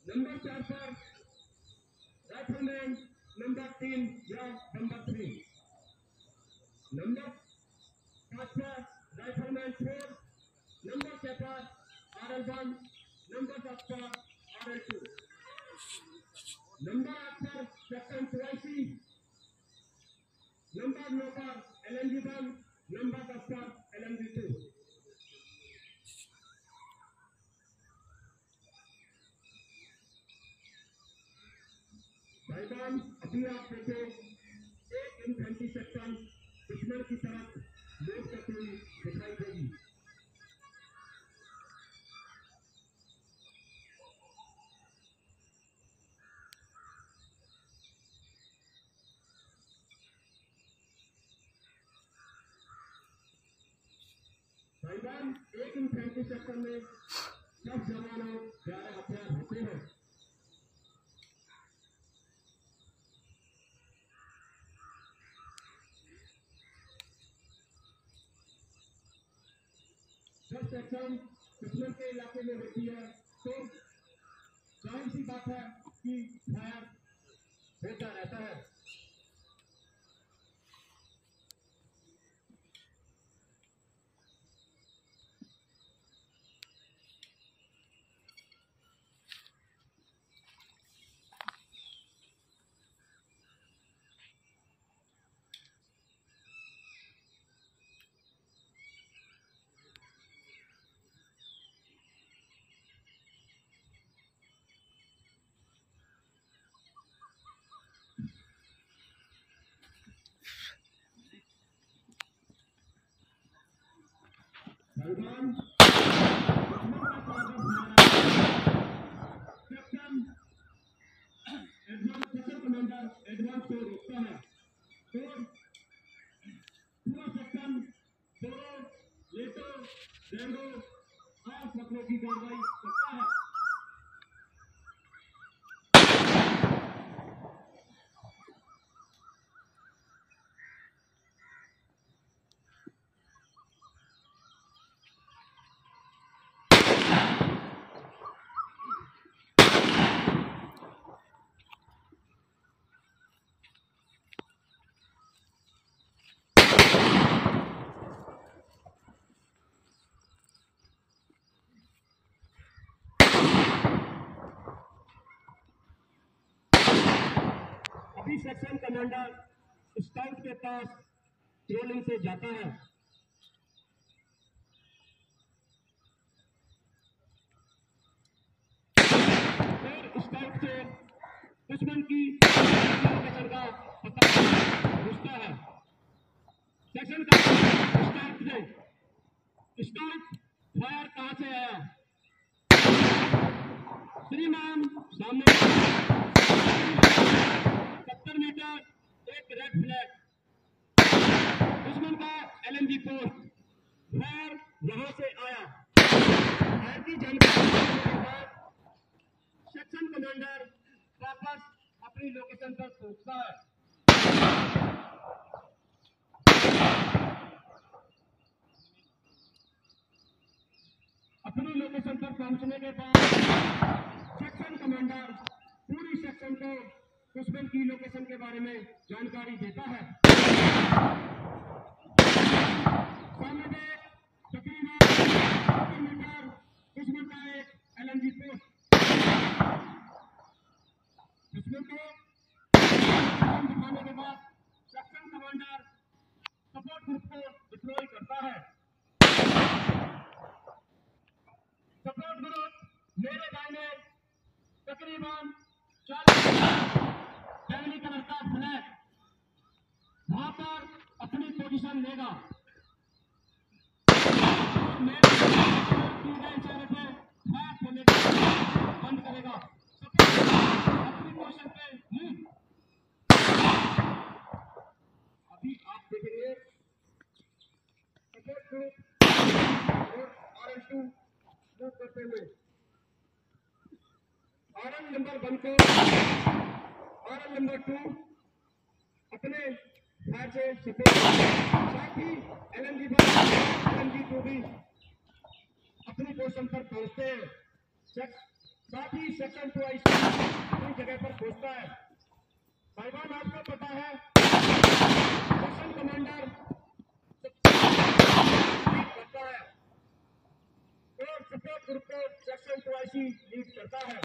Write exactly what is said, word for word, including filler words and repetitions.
Number चार पर rifleman number तीन या नंबर थ्री, नंबर पाँच पर राइफलमैन फोर, नंबर छह पर आर एल वन, नंबर सात पर आर एल टू, नंबर आठ पर सेक्शन चौरासी, नंबर नौ पर L M G one, number दस पर एल एम जी टू। भाईजान अभी आप देखे एक इन्फेंट्री सेक्शन दुश्मन की तरफ मूव करती हुई दिखाई देगी। भाईजान एक इन्फेंट्री सेक्शन में दस जवान और ग्यारह हथियार होते हैं। जब सेक्शन दुश्मन के इलाके में होती है तो जाहिर सी बात है कि फायर होता रहता है। भाईजान कमांडर एडवांस को रोकता है तो पूरा सेक्शन दोनों लेटो डेंगो और फसलों की कार्रवाई करता है। अभी सेक्शन कमांडर स्काउट के पास ट्रोलिंग से जाता है। फिर स्काउट से दुश्मन की लोकेशन का पता पूछता है। सेक्शन का स्काउट से स्काउट फायर कहां से आया? श्रीमान सामने सत्तर मीटर एक रेड फ्लैग, दुश्मन का L M G post, fire यहां से आया। ऐसी जानकारी के बाद सेक्शन कमांडर वापस अपनी लोकेशन पर पहुंचता है। अपनी लोकेशन पर पहुंचने के बाद सेक्शन कमांडर पूरी सेक्शन को दुश्मन की लोकेशन के बारे में जानकारी देता है। सामने में तकरीबन सत्तर मीटर दुश्मन का एक एल एम जी पोस्ट, दुश्मन को दिखाने के बाद सेक्शन कमांडर सपोर्ट ग्रुप को डिप्लॉय करता है। सपोर्ट ग्रुप मेरे दाहिने तकरीबन चालीस बैंगनी कलर का फ्लैग वहां पर अपनी पोजीशन लेगा। मेरे की गए इशारे पे फायर होने का बंद करेगा। अपनी पोजीशन पे मूव। अभी आप देखेंगे सपोर्ट ग्रुप और आर एल टू मूव करते हुए आर एल नंबर वन को आर एल नंबर टू अपने फायर से सपोर्ट, साथ ही L M G one L M G two भी अपनी पोजीशन पर पहुंचते हैं। साथ ही सेक्शन टू आई अपनी जगह पर पहुंचता है। भाईवान आपको पता है सेक्शन कमांडर करता है और सपोर्ट ग्रुप को सेक्शन टू आई लीड करता है।